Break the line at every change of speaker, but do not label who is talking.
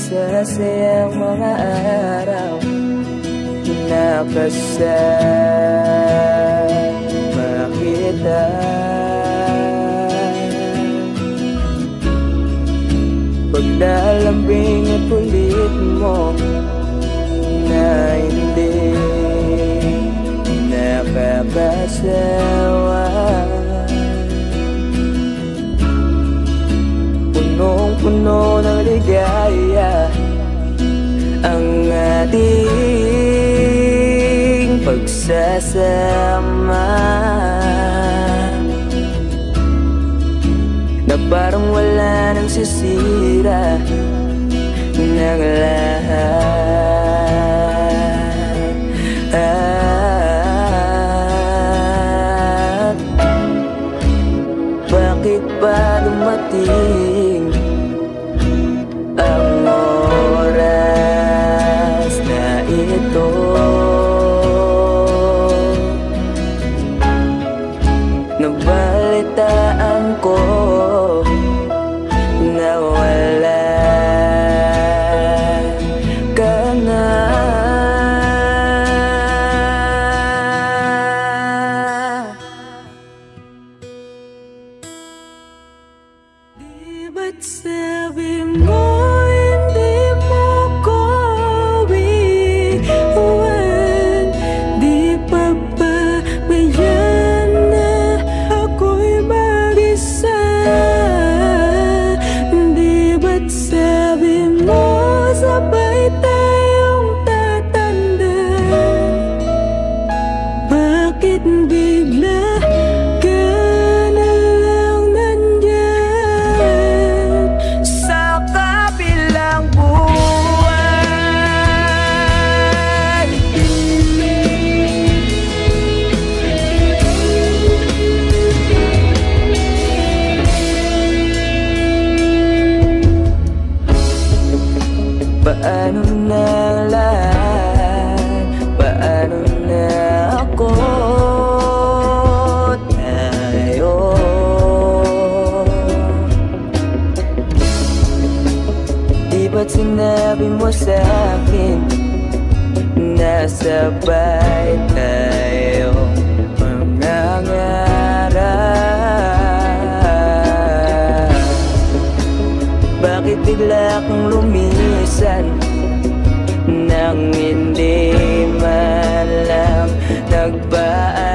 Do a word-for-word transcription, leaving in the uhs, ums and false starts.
masasayang mga araw na kasama kita. Paglalambing at kulit mo na hindi nakakasawa, punong-puno ng ligaya ang ating pagsasama, na parang wala nang sisira ng lahat. At bakit ba dumating ang oras na ito? Nabalitaan ko na wala ka na. Di ba't sabi mo hindi mo ko iwan? Di pa ba mayan na ako'y mag-isa? Di ba't sabi mo sabay tayong tatanda? Bakit bigla ka na lang nandyan sa kabilang buwan? Paano na lahat? Paano na ako? Tayo di ba't sinabi mo sa'kin na sabay tayo mangangarap? Bakit bigla kang lumisan nang hindi man lang nagbaan?